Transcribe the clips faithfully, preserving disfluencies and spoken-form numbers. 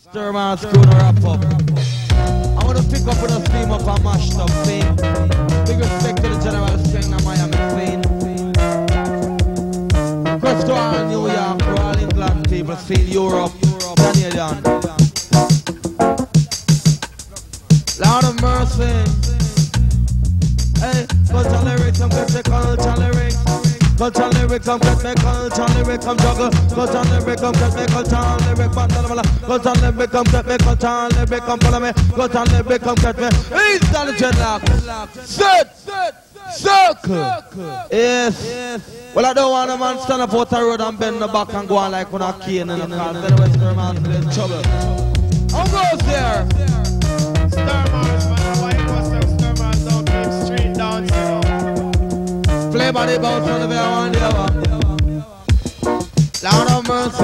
Sturman screw to wrap up. I want to pick up with a steam up and mashed up scene. Big respect to the General String of Miami Queen. First to all New York, to all England people, see Europe, Canadian. Lord of mercy. Hey, culture lyrics, I'm get the culture lyrics. Culture lyrics, I'm get me culture lyrics, I'm juggle. Culture lyrics, I'm get me culture lyrics, bandana. Culture lyrics, I'm get me culture lyrics, I'm follow me. Culture lyrics, I'm get me. He's done the dreadlock. Sit, circle. Yes. Well, I don't want a man stand up out the road and bend the back and go on like when I cane in the car. Then the Western man in trouble. How goes there? Sturman, man, why it was so Sturman don't keep straight down, you know. Play by the bounce on the way on the other. Lord of mercy.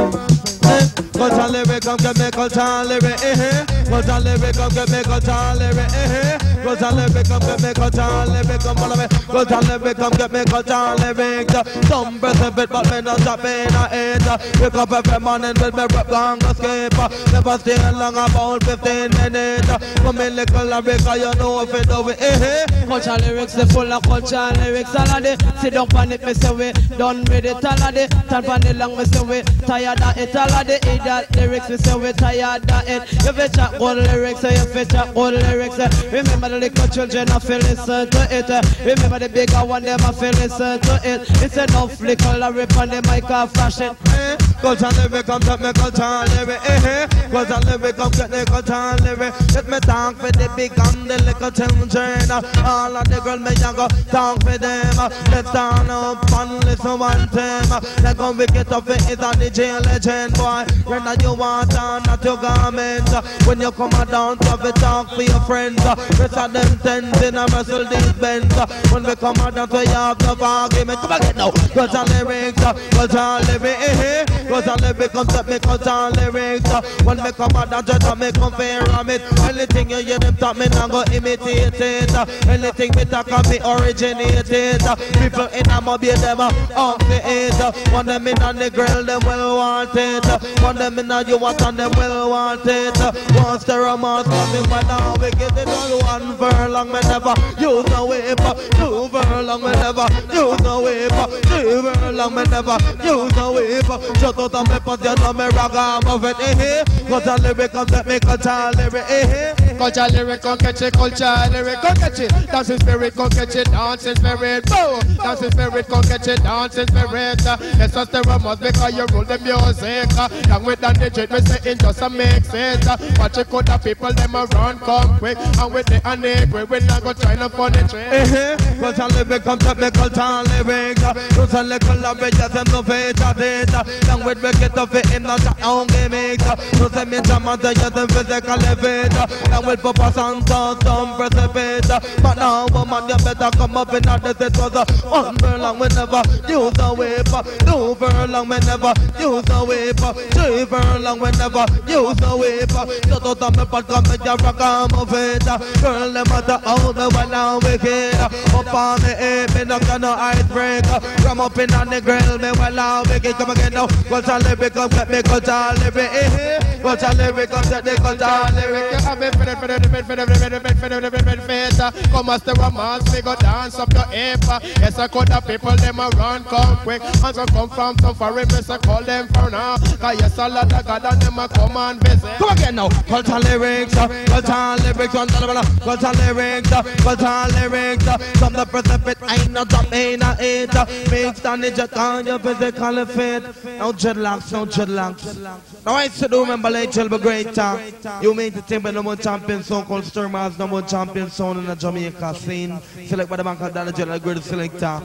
Culture lyric, come get me culture lyric, eh? Culture lyric, come get me culture lyric, eh? Culture lyric, come get me culture lyric, come follow me. Culture lyric, come get me culture lyric. Some breath a bit, but me not drop in a head. Wake up every morning with me rap long escape. Never stay long about fifteen minutes. Come in little lyric, you know if it do it, eh? Culture lyrics, they full of culture lyrics. All of it, sit down on it, me say we done with it. All of it, stand on it long, me say we tired of it. All of the idiot lyrics, me say we tired of it. You fit chat good lyrics, you fit chat good lyrics. Remember the little children, I feel listen to it. Remember the bigger one, them I feel listen to it. It's enough little rip on the mic of flash it. Culture lyric, come get me culture lyric, eh? Culture lyric, come get me culture lyric. Let me talk for the big and the little children. All of the girls, me young go talk for them. Let's turn up and listen one time. Let go we get up it is a D J legend, boy. Render you want and not your garment. When you come down to the talk for your friends. Rest of them tents in a wrestle these bends. When we come down to you have no argument. Come again now. Culture lyrics, culture lyrics, eh? Culture lyrics, come to me culture lyrics. When we come down to you me compare it. Anything you hear them talk me now go imitate it. Anything me talk can be originated. People in a mob them off the edge. One them in on the grill them well want it. One them in on you want and them well want it. Once the romance coming but now we get it on one furlong me never use no whip. Two furlong me never use no whip. Three furlong me never use no whip. Shut out on me put you know me rock and move it, eh? Culture lyric come set me culture lyric, eh? Culture lyric, come catch it, culture lyric, come catch it. Dancing spirit, come catch it, dancing spirit, boom. Dancing spirit, come catch it, dancing spirit. Yes, just the must because you rule the music. Long with the D J, me say it just a mix it. Watch it, the people them around come quick. And with the unequal, we not go try no funny trick. Eh? Culture lyric, come set me culture lyric. Those are little lyric, just them no feature it. Long with we get up it in the own gimmicks. So say me jam and say you them physical living. Long with Papa Santa, some precipice. But now woman, you better come up in the set was a one furlong we never use a whip. Two furlong we never use a whip. Three furlong we never use a whip. Shut out on me but come with your rock and move it. Girl, them matter how me when I'm wicked. Up on the ape, me not gonna icebreaker. Come up in on the grill, me when I'm wicked. Come again now. Culture lyric, come get me culture lyric, eh? Culture lyric, come get the culture lyric. You have it for the for the for the for the for the for the for the face. Come as the romance, we go dance up your hip. Yes, I call the people them around come quick. And so come from so far, yes, I call them for now. Cause yes, a lot of God and them a come and visit. Come again now. Culture lyrics, culture lyrics, culture lyrics, culture lyrics. From the precipice, I not drop in a eight. Mixed on the jet on your physical fit. No dreadlocks, no dreadlocks. Now I still remember late till be greater. You made the team with no more champion song called Sturman's no more champion song in the Jamaica scene. Select by the man called Daniel General, great selector.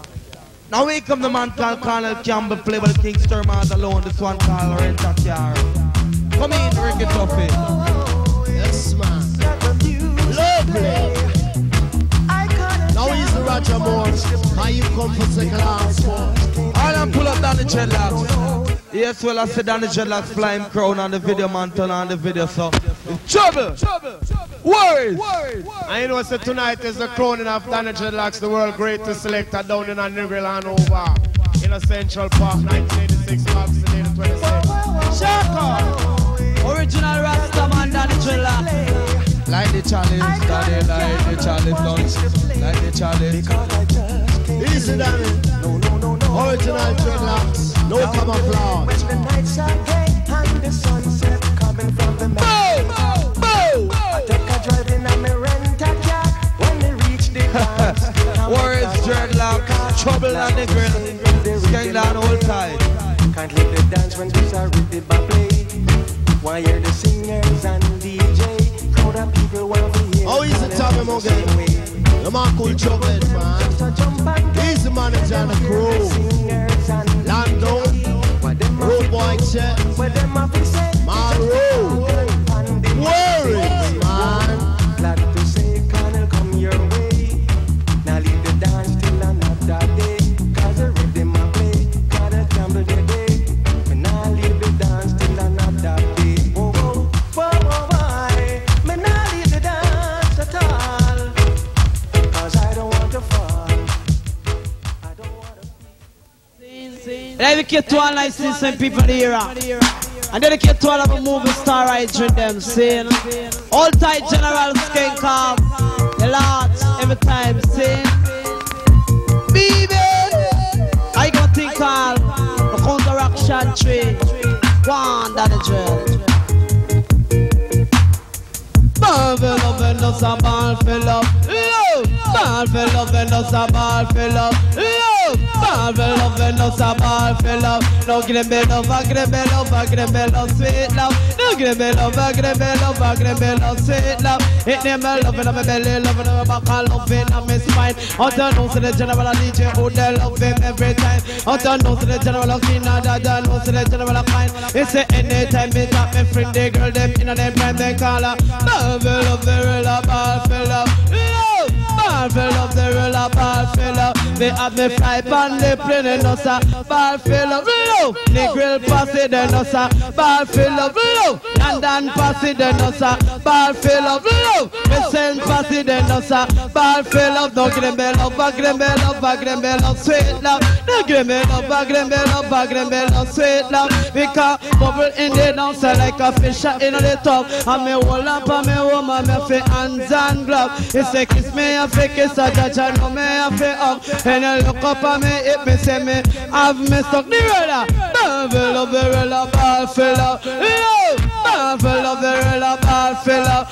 Now we come the man called Colonel Campbell, play by the King Sturman's alone. This one called Renta Car. Come in, Ricky Tuffy. Yes, man. Lovely. Now he's the Roger Moore. How you come for second last one? I done pull up down the dreadlocks. Yes, well I said down the dreadlocks, flying crown on the video, man, turn on the video, so trouble, worries. I know so tonight is the crowning of Danny Dreadlocks, the world greatest selector down in a Nigel and over in a Central Park, nineteen eighty-six, March the twenty-sixth. Shaka! Original Rastaman Danny Dreadlock. Like the chalice, Danny, like the chalice, don't like the chalice. Easy, Danny. No, no, no, no. Original dreadlocks, no camouflage. When the nights are gray and the sunset coming from the mountain. I take a drive in and me rent a car when they reach the dance. Warriors dreadlock, trouble on the grill, skank down all time. Can't leave the dance when this are rhythm by play. Why hear the singers and D J? Crowd of people want to hear. Oh, he's the Tommy Morgan. The man called Chocolate, man. He's the manager and the crew. Lando, Road Boy Chet, Maru, Worries, man. Glad to say, Colonel, come your way. Now leave the dance till another day. Cause the rhythm I play, gotta gamble the day. But now leave the dance till another day. Whoa, whoa, whoa, whoa, why? Me now leave the dance at all. Cause I don't want to fall. I don't want to. Dedicate to all nice listening people here. And dedicate to all of the movie star rights with them, saying all tight General Skank Off, the lots every time, saying baby, I got think all the counteraction tree, one that the drill. Ball for love and us a ball for love, love. Ball for love and us a ball for love, love. Ball for love and us a ball for love. No give me love, I give me love, I give me love, sweet love. No give me love, I give me love, I give me love, sweet love. It name me love in my belly, love in my back, love in my spine. Out and knows the general D J who they love him every time. Out and knows the general Kina, that knows the general kind. They say anytime me got me friend, the girl them in a them prime they call her. Ball for love, the real ball for love, love. Ball for love, the real ball for love. They have me fly pan the plane and no sir. Ball for love, love. The grill passy the no sir. Ball for love, love. London passy the no sir. Ball for love, love. Me send passy the no sir. Ball for love. No give me love, I give me love, I give me love, sweet love. No give me love, I give me love, I give me love, sweet love. Because bubble in the dance like a fish in the tub. And me hold up and me woman, me fi hands and gloves. It's a kiss me, I fi kiss a judge, I know me, I fi up. And you look up at me, it me say me, have me stuck the roller. Ball for love, the roller, ball for love. Ball for love, the roller, ball for love.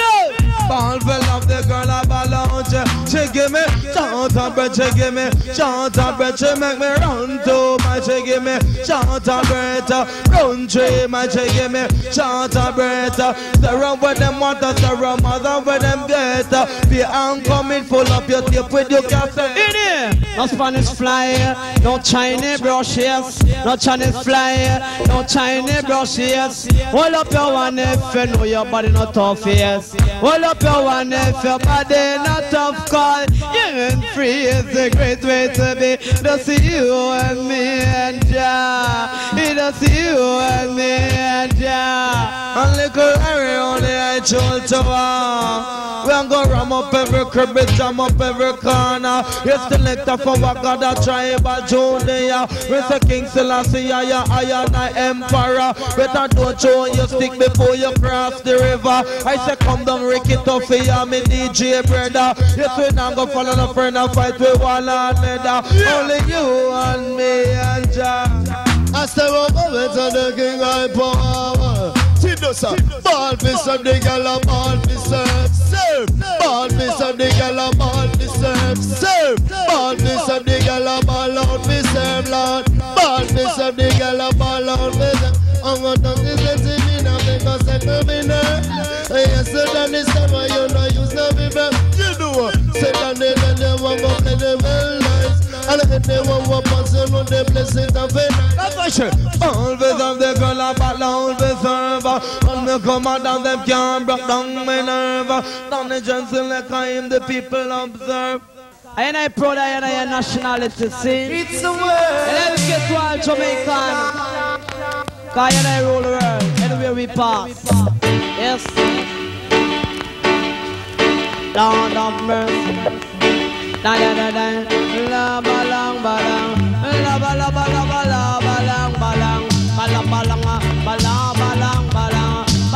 Ball for love, the girl a ball out. She give me short and bread, she give me short and bread. She make me run to my, she give me short and bread. Run tree, my, she give me short and bread. Sarah with them water, Sarah mother with them get. Be coming full up your tape with your cassette. In here, no Spanish fly, no Chinese brushes, no Chinese fly, no Chinese brushes. Hold up your one if you know your body not tough, yes. Hold up your one if your body not tough, call. Getting free is a great way to be. Just you and me and Jah. It just you and me and Jah. And little Harry only I told to her. We ain't gonna ram up every crib, jam up every corner. You select for what God a tribal junior. We say King Selassie, I am I emperor. Better don't show your stick before you cross the river. I say come down, Ricky Tuffy, I'm a D J brother. Yes, we not go follow no friend and fight with one another. Only you and me and Jah. I step up over to the king of power. See those ball piece of the girl, ball piece of serve. Ball piece of the girl, ball piece of serve. Ball piece of the girl, ball out piece of Lord. Ball piece of the girl, ball out piece of. I'm gonna talk this to me now because I come in there. Yes, so that this time you know you know me back. You do what? Say that they don't want to play the well nice. And if they want to pass on the place it and fail. Always have the girl a ball out the server. And me come out and them can't break down my nerve. Down the Johnson like I am the people observe. I ain't I proud I ain't I nationality, see? It's the word. Let's get to all Jamaican. Cause I ain't I rule the world, anywhere we pass. Yes. Lord of mercy. Da da da da. La ba lang ba lang. La ba la ba la ba la ba lang ba lang. Ba la ba lang ba la ba lang ba lang.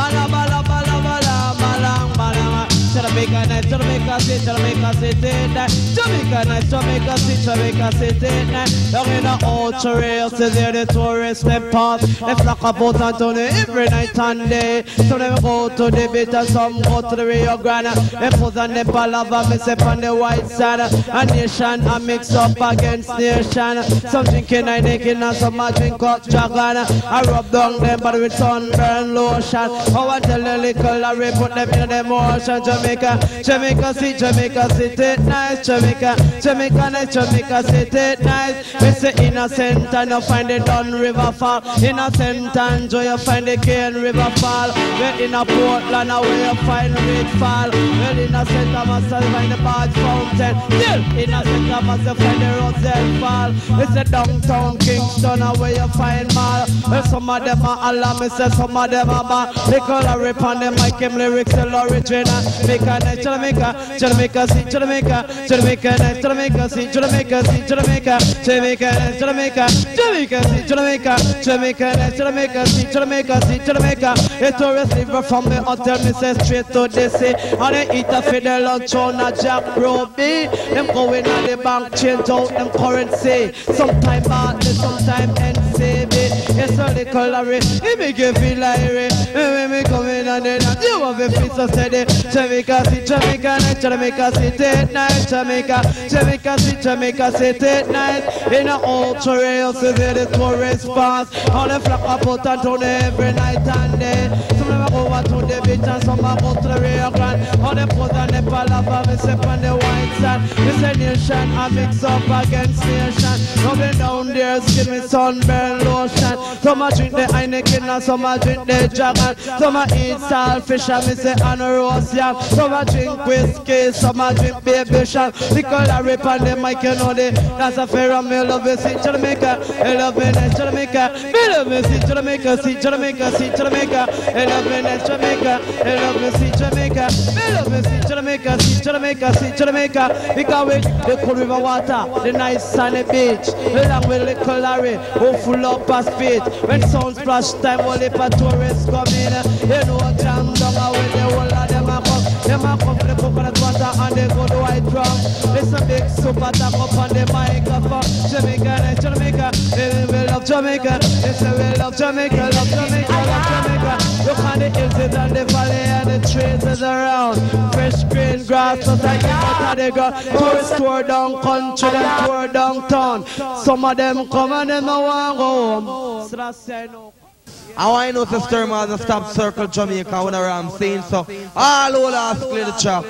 Jamaica City, Jamaica City night. Jamaica night, Jamaica City, Jamaica City night. Down in the outer rails, there the tourists them pass. They flock about Anthony every night and day. Some them go to the beach and some go to the Rio Grande. They put on the palava, me step on the white side. A nation a mix up against nation. Some drinking I drinking and some a drink up dragon. I rub down them body with sunburn lotion. Oh, I tell the little Larry put them in the motion. Jamaica, Jamaica City, Jamaica City nice. Jamaica, Jamaica nice, Jamaica City nice. We say innocent and you find the Don River fall. Innocent and joy you find the Cane River fall. Well in a Portland where you find Red fall. Well innocent I must find the Barge Fountain. Still innocent I must find the Roselle fall. We say downtown Kingston where you find Mall. Well some of them are Allah, me say some of them are bad. They call a rip on them like him lyrics and original. Jamaica nice, Jamaica, Jamaica City, Jamaica, Jamaica nice, Jamaica City, Jamaica City, Jamaica, Jamaica nice, Jamaica, Jamaica City, Jamaica, Jamaica nice, Jamaica City, Jamaica City, Jamaica. A tourist river from the hotel, me say straight to the sea. And they eat a feed the lunch on a Jack Ruby. Them going on the bank, change out them currency. Sometime Bartley, sometime N C B. It's a little Larry, he make you feel like it. When me come in and then you have a feel so steady. Jamaica City, Jamaica night, Jamaica City night, Jamaica, Jamaica City, Jamaica City night. In the ultra rails, we see the tourists pass. On the flock of out and down every night and day. Some of them go over to the beach and some of them go to the Rio Grande. On the port and the palava, we step on the white sand. We say nation, I mix up against nation. Rubbing down their skin with sunburn lotion. Some a drink the Heineken and some a drink the Jagan. Some a eat saltfish and me say and roast yam. Some a drink whiskey, some a drink baby sham. Because I rip on the mic, you know the that's a fair and me love me see Jamaica. I love me nice Jamaica. Me love me see Jamaica, see Jamaica, see Jamaica. I love me nice Jamaica. I love me see Jamaica. Me love me see Jamaica, see Jamaica, see Jamaica. Because with the cool river water, the nice sunny beach. Along with the Larry, who full up a speed. When sound splash time, all the tourists come in. They know jam down with the whole of them a come. Them a come for the coconut water and they go to white drum. It's a big super tap up on the microphone. Jamaica, nice Jamaica. We love Jamaica. They say we love Jamaica, love Jamaica, love Jamaica. Look on the hills and the valley and the trees is around. Fresh green grass, just like out of the ground. Tourists tour down country, them tour downtown. Some of them come and them a want go home. So that's say no. I want to know to stir me as a stop circle Jamaica whenever I'm saying so. All over ask clear the chalk.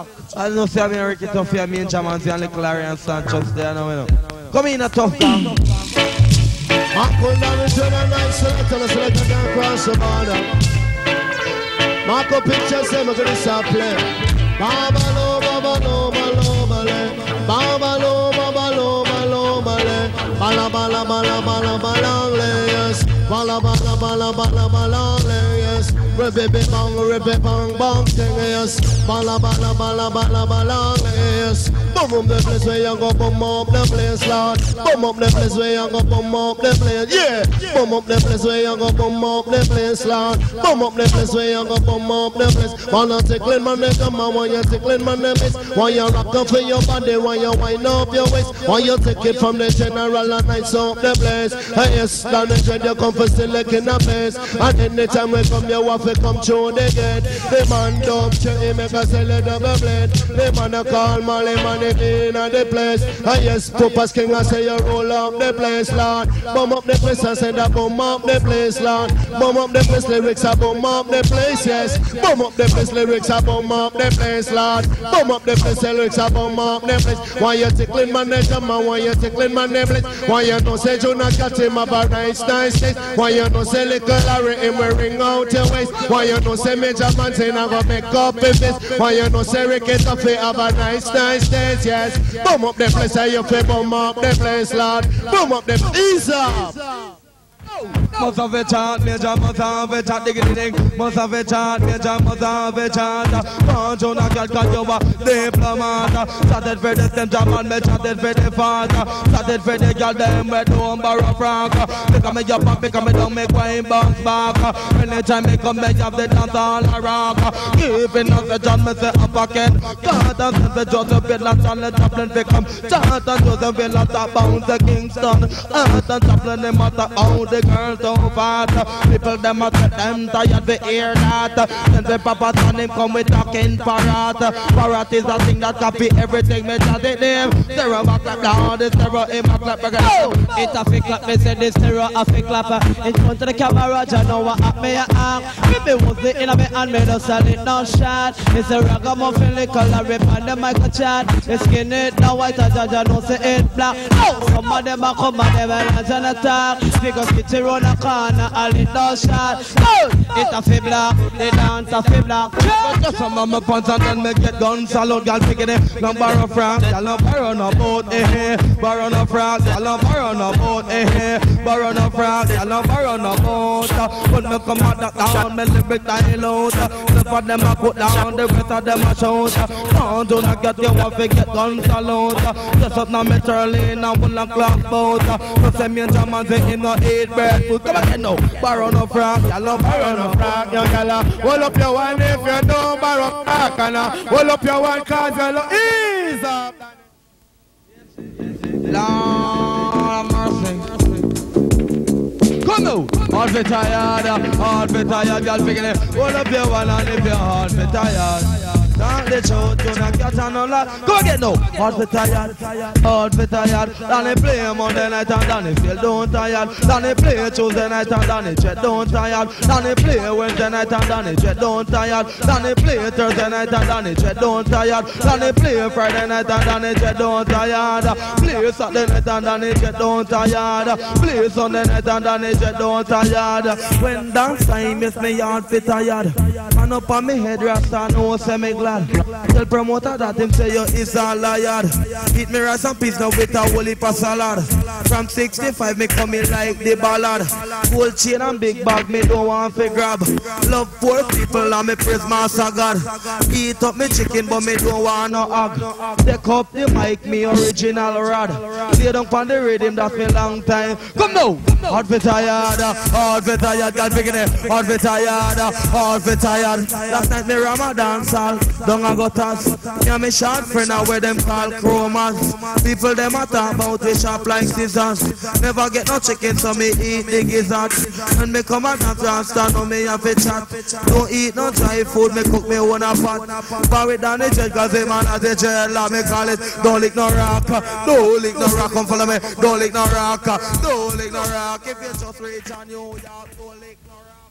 I know say I'm here Ricky Tuffy and me and Jamanzi and little Larry and Sanchez there now, you know. Come in a tough time. I pull down the turn and night selector, the selector can't cross the border. Mark up pictures, say, look at this I play. Babalo, babalo, balo, bale. Babalo, babalo, balo, bale. Bala, bala, bala, bala, bala, yes. Bala, bala, bala, bala, bala, yes. Ribby bang, ribby bang, bang, yes. Bala, bala, bala, bala, bala, yes. Boom up the place where you go, boom up the place, Lord. Boom up the place where you go, boom up the place, yeah. Boom up the place where you go, boom up the place, Lord. Boom up the place where you go, boom up the place. Wanna tickling man, they come on, want you tickling man, they miss. Want you rock up for your body, want you wind up your waist. Want you take it from the general and nights up the place. Hey, yes, down the dread, you come for still in a place. And anytime we come, you have to come through the gate. The man don't check him, make us sell a double blade. The man a call Molly, man, in the place. And yes, Papa's King, I say you roll up the place, Lord. Boom up the place, I say that boom up the place, Lord. Boom up the place, lyrics, I boom up the place, yes. Boom up the place, lyrics, I boom up the place, Lord. Boom up the place, lyrics, I boom up the place. Why you tickling man, the man, why you tickling man, the place? Why you no say you not got him have a nice, nice taste? Why you no say little Larry, him will ring out your waist? Why you no say Major Man, say I go make up in this? Why you no say Ricky Tuffy have a nice, nice taste, yes. Boom up the place, I you feel boom up the place, Lord. Boom up the ease up. Must have a chant, major, must have a chant, diggity ding. Must have a chant, major, must have a chant. Can't you not get cause you a diplomat? Started for the center man, me chatted for the father. Started for the girl, them with no borrow frank. Because me up and because me don't make wine bounce back. Anytime me come, me have the dance all a rock. Giving us the John, me say up again. God and the Joseph Bill Charlie Chaplin become. Chant and Joseph Bill top bound to Kingston. Art and Chaplin, they matter how the girls so fast. People them a set them tired to hear that. Then the Papa Son him come with talking parrot. Parrot is a thing that copy everything me chat it name. Stereo a clap down, the stereo him a clap again. Oh! It a fake clap, me say this stereo a fake clap. In front of the camera, you know what at me a act. Me was it in a me hand, me no sell it no shot. It's a ragamuffin, the color rip and the mic a chat. The skin it now white as I know say it black. Oh! Some of them a come and them a dance and attack. Because it's a run a corner, all it no shot. Oh! It a fake black, they dance a fake black. Just some of my pants and then me get guns salute, girl picking it. No borrow frank, girl no borrow no boat, eh. Borrow no frank, girl no borrow no boat, eh. Borrow no frank, girl no borrow no boat. When me come out that down, me lyric dilute. The for them I put down, the rest of them I shout. Don't do not get you off, get guns salute. Just up now me Charlie, now one o'clock boat. So send me a jam and say him no eat bread food. Come again now, borrow no frank, girl no borrow no frank, young girl. Hold up your one if you don't borrow frank, and hold up your one cause you'll ease up. Lord mercy. Come now, all be tired, all be tired, girl picking it. Hold up your one and if your heart be tired. Don't let you do not get on a lot. Go again now. All be tired, all be tired. Danny play Monday night and Danny feel don't tired. Danny play Tuesday night and Danny jet don't tired. Danny play Wednesday night and Danny jet don't tired. Danny play Thursday night and Danny jet don't tired. Danny play Friday night and Danny jet don't tired. Play Saturday night and Danny jet don't tired. Play Sunday night and Danny jet don't tired. When dance time is me heart fit tired. Man up on me head rasta no say me glad. Tell promoter that him say you is a liar. Eat me rice and peas now with a whole heap of salad. From sixty-five me coming like the ballad. Gold chain and big bag me don't want to grab. Love poor people and me praise master God. Eat up me chicken but me don't want no hog. Take up the mic me original rod. Lay down on the rhythm that me long time. Come now, hard for tired, hard for tired, God picking it. Hard for tired, hard for tired. Last night me Ramadan sal. Don't I go toss. Yeah, me short friend now where them call chromas. People them a talk about we sharp like scissors. Never get no chicken so me eat the gizzard. When me come and dance and stand on me have a chat. Don't eat no dry food, me cook me one a pot. But with down the jet cause the man has a jail, me call it. Don't lick no rock, don't lick no rock, come follow me. Don't lick no rock, don't lick no rock. If you just reach on you, don't lick no rock.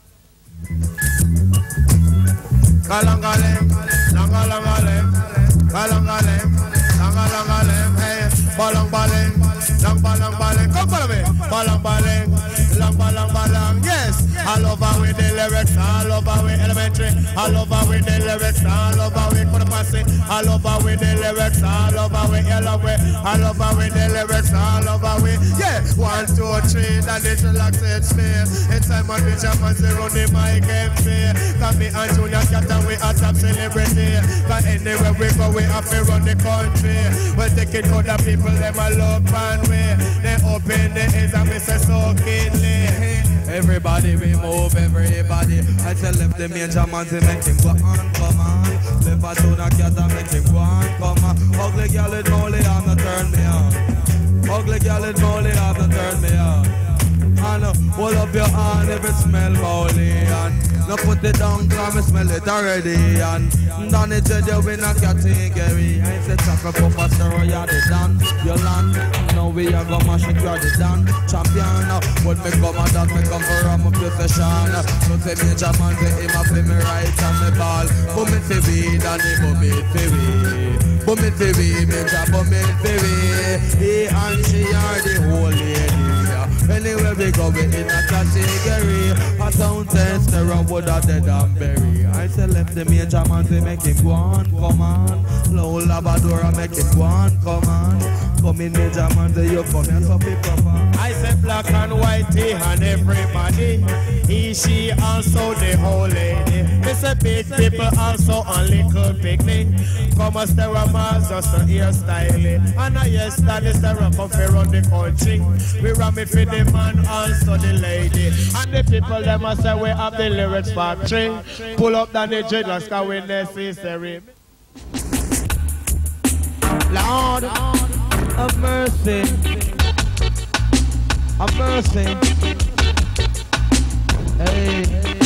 Kalangalem, langalangalem, kalangalem, langalangalem, hey, balang balang, lang balang balang, come follow me, balang balang, lang balang balang, yes, all over with the lyrics, all over with elementary, all over with the lyrics, all over with for the passing, all over with the lyrics, all over with yellow way, all over with the lyrics, all over with, yeah, one, two, three, that little accent sphere, it's time on the jump and zero the mic and fear, come me and Junior Cat and we a top celebrity, but anywhere we go we have to run the country, we're taking all the people, them a look and we, they open the ears and we say so keenly. Everybody we move, everybody. I tell them the major man to make him go on, come on. Left a Junior Cat and make him go on, come on. Ugly girl it molly, I'm not turn me on. Ugly girl it molly, I'm not turn me on. And uh, hold up your hand if it smell molly. And now put it down, cause me smell it already. And down it said you win a category. I said Chaka Papa Star, you're the Dan, you land. Now we are gonna mash it, you're the Dan champion. When me come and that me come for a my session. So say major man say him a play me right and me ball. Boom it for me, Danny, boom it for me. Boom it for me, major, boom it for me. He and she are the whole lady. Anywhere we go, we in a category. A sound tester and wood a dead and bury. I say left the major man to make him go on, come on. Low Labrador make him go on, come on. Come in major man, say you come here, so pick up on. I say black and white tea and everybody. He, she, also the whole lady. Miss a big people also on little picnic. Come a stare a mass just a hairstyling. And I yes that is the rock of here on the country. We ram it for the man also the lady. And the people them a say we have the lyrics factory. Pull up down the jiggers cause we necessary. Lord have mercy, have mercy. Hey,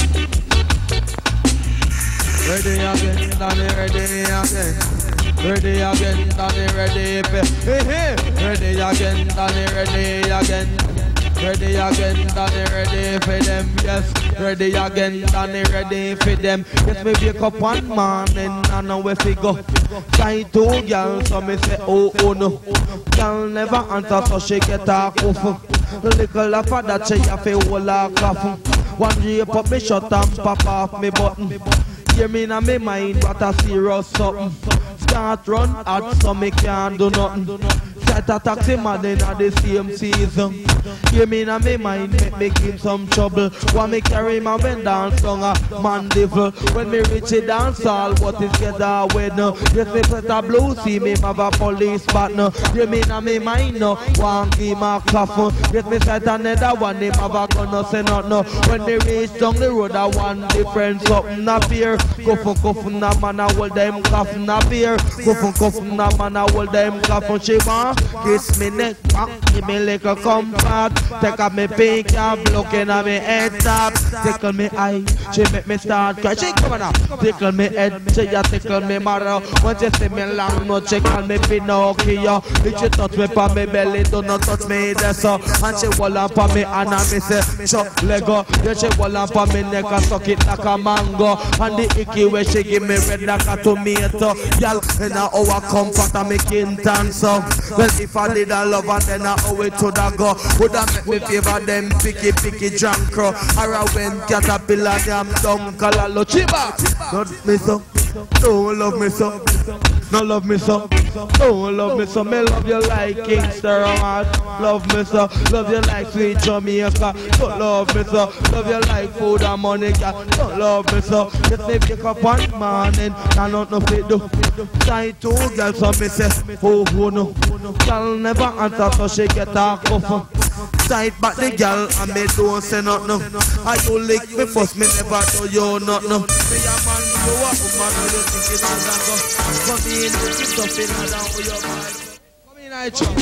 ready again, Danny, ready again. Ready again, Danny, ready. Hey, hey. Ready again, Danny, ready again. Ready again, Danny, ready for them, yes. Ready again, Danny, ready for them. Yes, me wake up one morning and now we fi go. Find two girls, so me say, oh, oh no. Girl never answer, so she get a cough. Little of that she have a whole a cough. One drape up me shut and pop off me button. Hear me in my mind, what a serious something. Start run out, so me can't do nothing. Set a taxi man in the same season. Hear me in my mind, make me give some trouble. Want me carry my men dance on a man devil. When me reach a dance hall, what is get away now? Yes, me put a blue, see me have a police partner. Hear me in my mind now, want give my coffin. Yes, me set another one, him have a gun, no say not no. When me reach down the road, I want different something appear. Go for coffin, na man, I hold them coffin appear. Go for coffin, na man, I hold them coffin. She want kiss me neck back, give me like a comfort. Take up me pink and looking at me head top. Tickle me eye, she make me start cry. She come on now, tickle me head, she ya tickle me marrow. Once you see me long, no she call me Pinocchio. If she touch me pa me belly, do not touch me there so. And she wall up on me and I me say, chop Lego. Yeah, she wall up on me neck and suck it like a mango. And the icky where she give me red like a tomato. Y'all, in a hour comfort and me kintan so. Well, if I did a love and then I owe it to the go. Would I make me favor them picky picky drunk crow? Or I went caterpillar them down kalalo chiba. Don't me so, don't love me so. No love me so, don't love me so. Me love you like Kingston heart. Love me so, love you like sweet Jamaica. Don't love me so, love you like food and money. Don't love me so. Just say pick up one morning, and not no fit do. Side two girls so me say, oh oh no. Girl never answer so she get a cough. Tight back the girl and me don't say nothing. I you lick me first, me never do you nothing. Me a man, you a woman, you think it is a go. Come in, it's up in and down with your mind. Come in, I chop.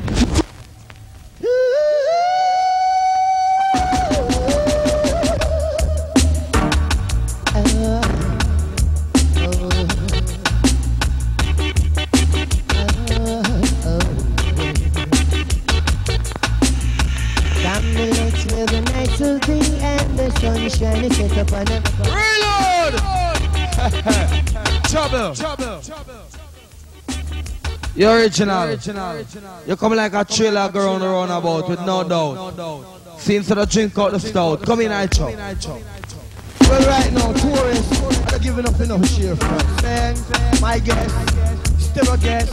Sunshine is set up on them. Reload! Trouble. You're original. You come like a trailer going around about with no doubt. Seems to drink out the stout. Come in, I chop. Well, right now, tourists are giving up enough share for us. Man, my guest, still a guest.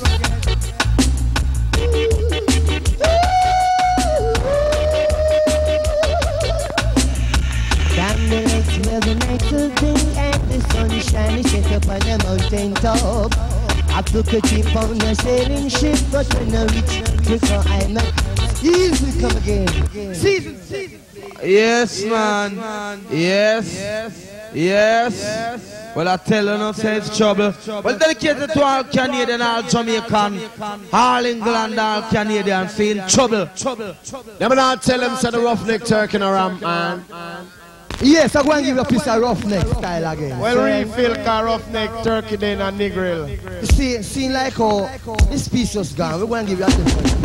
Down the lakes where the nights will be and the sunshine is set up on the mountain top. I took a trip on a sailing ship, but when I reach Africa, I'm not easy come again. Season, season. Yes, man. Yes. Yes. Well, I tell you, no say it's trouble. Well, dedicated to all Canadian, all Jamaican, all England, all Canadian, seeing trouble. Let me not tell them say the roughneck turkey around, man. Yes, I'm going to give you a piece of roughneck style again. Well, refill car roughneck turkey then and Negril. See, seeing like how this piece was gone, we're going to give you a different piece.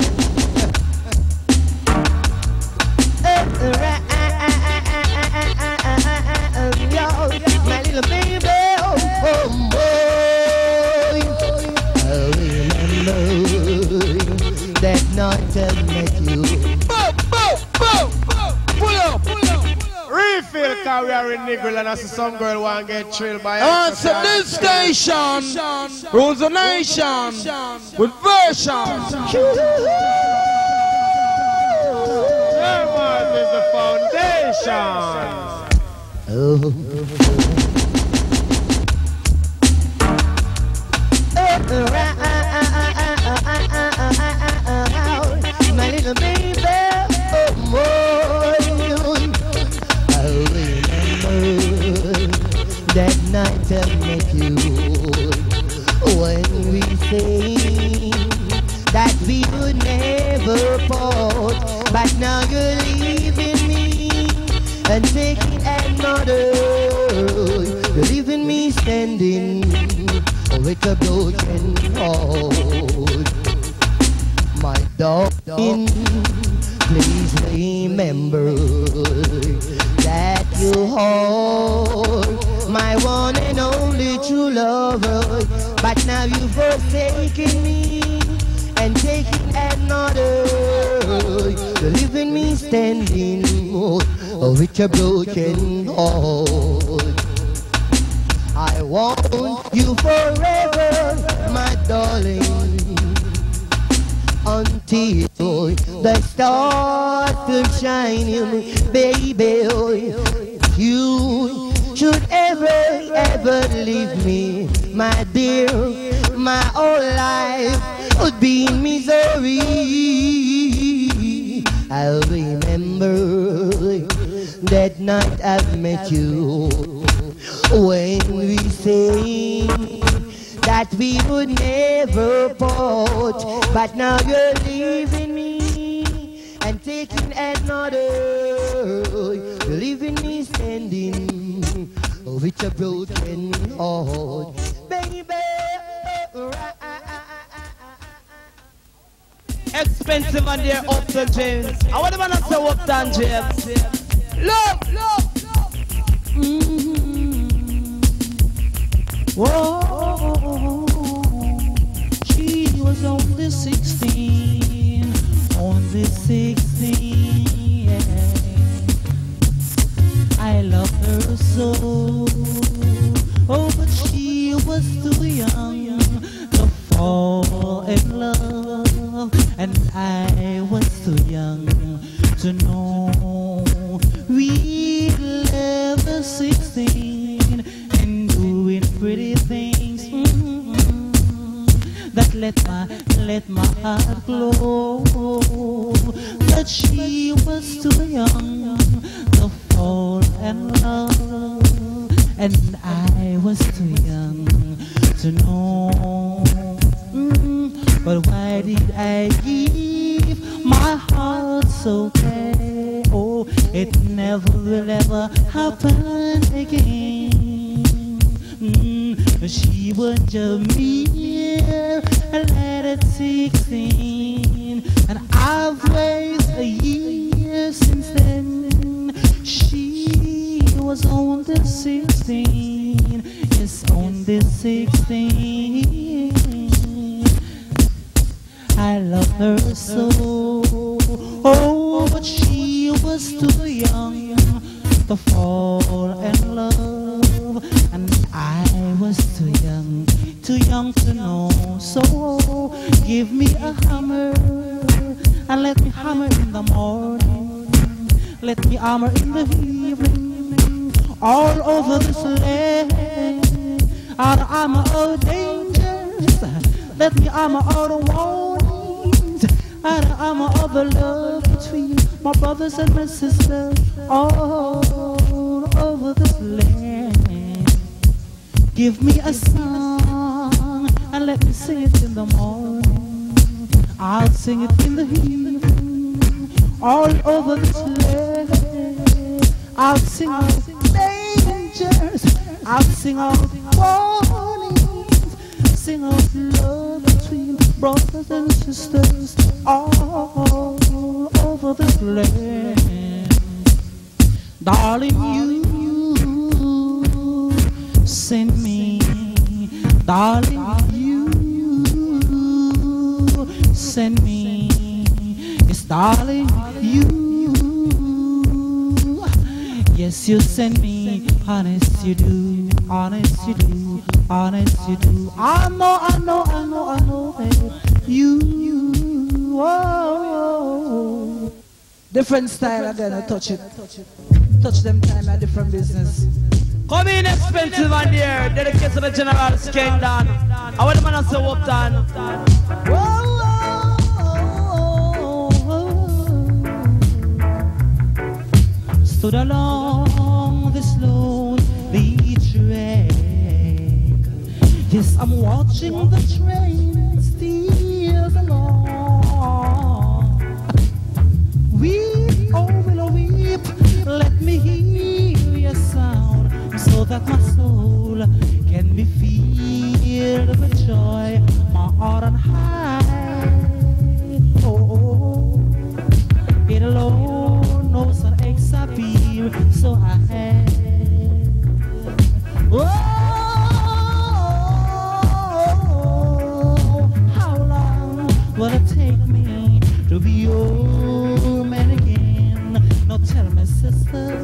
My little baby, oh, oh boy, I remember that night I met you. Boom, boom, boom, pull up, pull up. Refill car we are in Negril and I see some girl want to get thrilled by Answer this station, rules the nation, with version. is the foundation. Oh. My little baby, oh boy, I remember that night I met you when we say that we would never part, but now you're leaving me and taking another. You're leaving me standing with a broken heart. My darling, please remember that you are my one and only true lover. But now you've forsaken me and taking another. You're leaving me standing with a broken heart. I want you forever, my darling, until the stars will shine in, baby. You should ever, ever leave me, my dear, my whole life would be in misery. I'll remember that night I've met you, when we say that we would never part, but now you're leaving me and taking another. You're leaving me standing with a broken heart, baby. Expensive and they're up to James. I want to man say up to James. Love, love, love. Mm-hmm. Whoa, she was only sixteen, only sixteen, yeah. I love her so, oh, but she was too young to fall in love, and I was too young to know we lived at sixteen and doing pretty things, mm-hmm, that let my let my heart glow. But she was too young to fall in love, and I was too young to know. Mm-hmm. But why did I give my heart so bad? Oh, it never will ever happen again. Mm, she was Jamil, lad at sixteen, and I've raised a year since then. She was only sixteen, yes, only sixteen. I love her so, oh, but she was too young to fall in love, and I was too young, too young to know. So give me a hammer and let me hammer in the morning, let me hammer in the evening, all over this land. Out of armor of dangers, let me armor all the warnings, out of armor of the love between my brothers and my sisters all over this land. Give me a song and let me sing it in the morning, I'll sing it in the evening, all over this land. I'll sing all the dangers, I'll sing all the warnings, sing all the love between brothers and sisters all over this land. Darling, you send me, darling, you send me, yes, darling, you, yes, you send me, honest you do, honest you do, honest you do. I know, I know, I know, I know that you, oh, Different style again, I touch it. Touch them time a different business. Come in expensive and there, dedicated to the General Skin Dan. I want the man to say up Dan. Stood along this lonely track. Yes, I'm watching the train steal along. Weep, oh willow weep, let me hear your sound, so that my soul can be filled with joy, my heart on high. Oh, oh, it alone knows that aches I feel so high. Oh, how long will it take me to be your man again? Now tell me, sister,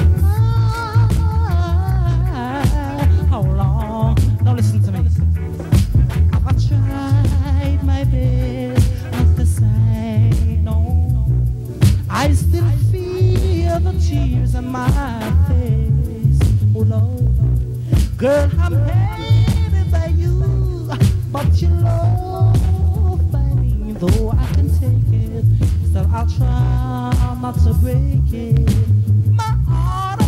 how long? Now listen to me. I've tried my best not to say no. I still feel the tears on my face. Oh Lord, girl, I'm hated by you, but you love by me. Though I can take it, still I'll try not to break it. My heart,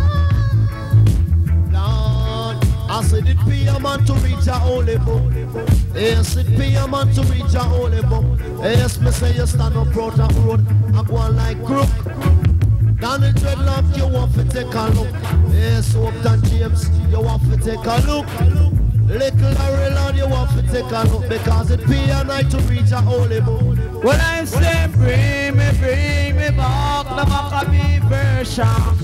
Lord, I said it be a man to reach a holy book. Yes, it be a man to reach a holy book. Yes, me say you stand up proud of road. I go on like crook. Down the dreadlock, you want to take a look. Yes, Upton James, you want to take a look. Little Harry Lord, you want to take a look. Because it be a night to reach a holy book. When I say bring me, bring me back the Maccabee version.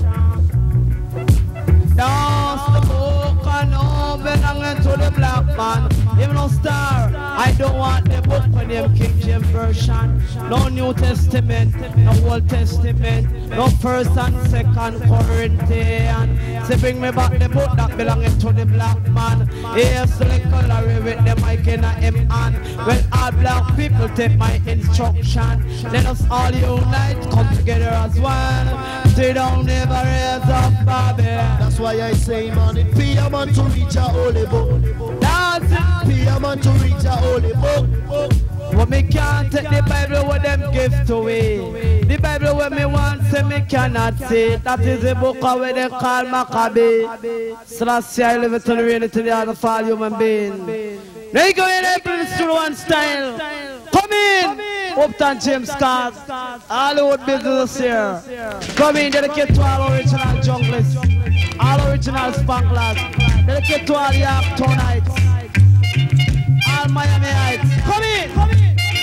Dance the book and all belonging to the black man. Even no star, I don't want the book for them King James version. No New Testament, no Old Testament, no First and Second Corinthians. Say bring me back the book that belonging to the black man. Here's the little Larry with the mic in him hand. When all black people take my instruction, let us all unite, come together as one. They don't never raise up Babylon. That's why I say, man, it be a man to reach a holy book. That's it. Be a man to reach a holy book. But me can't take the Bible with them gift away. The Bible where me want say me cannot say. That is the book where they call Maccabee. Selassie, I live it to the reality of the fall human being. Now you go in April, it's through one style. Come in! Upton James Scott. Hollywood business here. Come in, dedicate to all original junglers. All original spanglers. Dedicate to all York Townites. All Miamiites. Come in! Come in!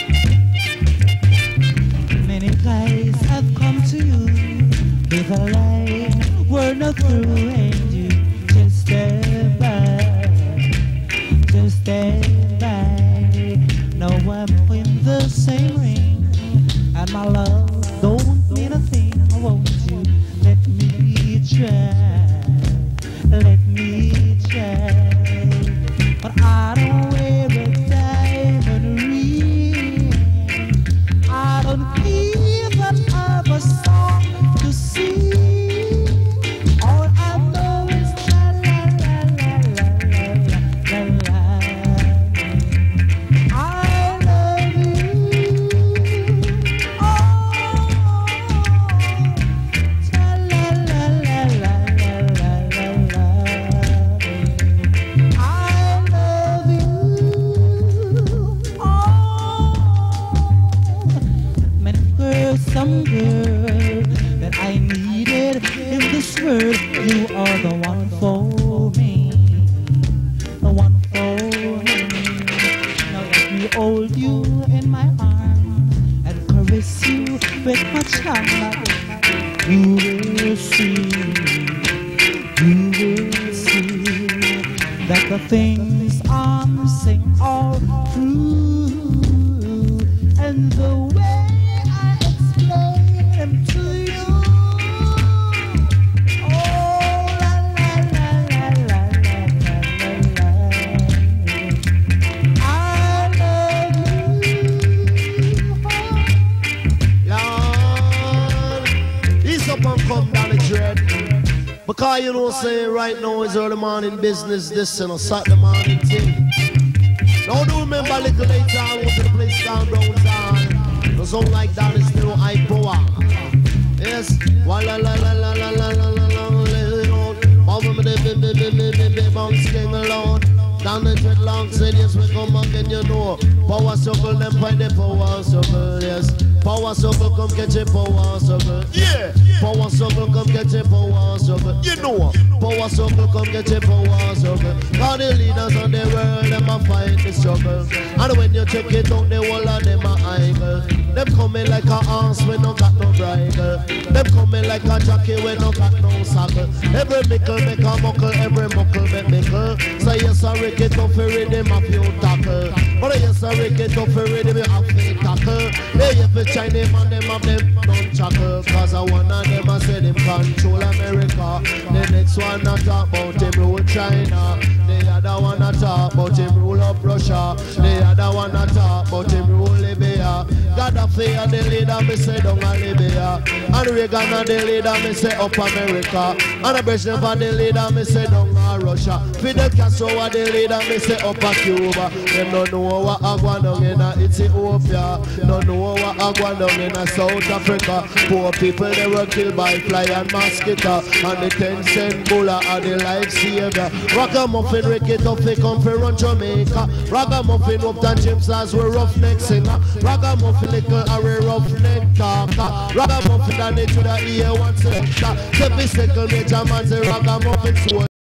many guys have come to you with a lie, we're not through, and you just stand by, just stand by. No, I'm in the same ring, and my love don't mean a thing. Won't you let me try, let me try, but I don't wear a diamond ring, I don't even have a song to sing. All I know is la la la la la la la la. I love you. Oh, la la la la la la la la. I love you. Oh, many girls, some girl that I needed in this world. You are the one for me, the one for me. Now let me hold you in my arms and caress you with my charm. You will see, you will see that the things I'm saying are true, and the way I explain them to you. Oh, la la la la la la la la. I love you. Lord, Because you know, say right now is early morning business, this and a Saturday morning thing. Now do remember little later on, go to the place down downtown. No song like that is still high power. Yes, walla la la la la la la la la la. Over me the baby baby baby bounce king alone. Down the dreadlocks said yes, we come again, you know. Power circle, them find the power circle, yes. Power circle, come get your power circle. Yeah. Power circle, come get your power circle. You know. Power circle, come get your power circle. All the leaders of the world, them a fight the struggle. And when you check it out, the whole of them a idle. Them coming like a horse when no got no bridle. Them coming like a jockey when no got no saddle. Every mickle make a muckle, every muckle make mickle. So yes, I get up for rhythm of you tackle. But yes, I get up for rhythm of you tackle. Hey, if it's Chinese man, them have them non-chuckle. Cause I one of them I said him control America. The next one I talk about him rule China. The other one I talk about him rule up Russia. The other one I talk about him rule Libya. Gaddafi and the leader me say down a Libya. And Reagan and the leader me say up America. And Brezhnev and the leader me say down a Russia. Fidel Castro and the leader me say up a Cuba. Them don't know what I go down in a Ethiopia. Don't know what I go down in a South Africa. Poor people they were killed by fly and mosquito. And the ten cent bulla are the lifesaver. Ragamuffin Ricky Tuffy come from run Jamaica. Ragamuffin Upton James as we roughneck singer. Ragamuffin little Harry roughneck talker. Ragamuffin and it to the ear one selector. Sepi Sickle Major man say Ragamuffin sword.